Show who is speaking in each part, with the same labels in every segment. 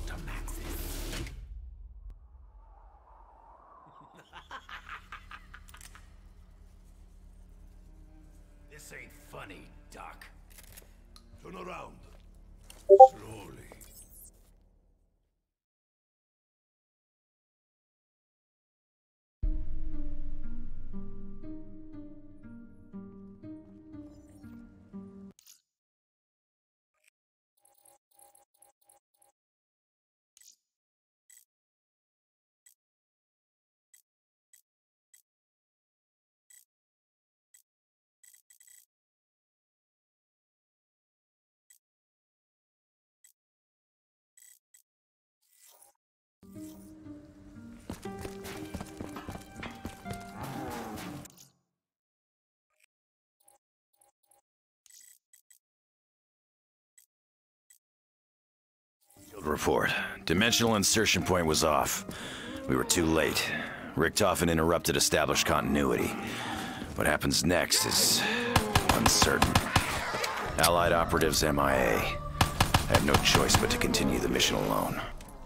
Speaker 1: to Maxis. This ain't funny, Doc. Turn around. Slowly.
Speaker 2: Report. Dimensional insertion point was off. We were too late. Richtofen interrupted established continuity. What happens next is uncertain. Allied operatives MIA. I have no choice but to continue the mission alone.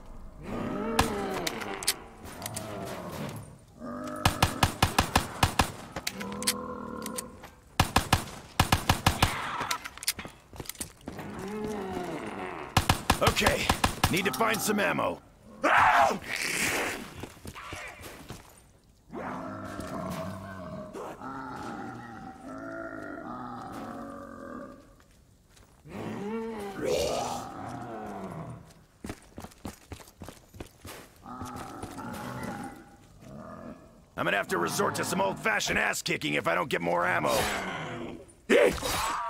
Speaker 2: Okay, need to find some ammo. I'm gonna have to resort to some old-fashioned ass-kicking if I don't get more ammo.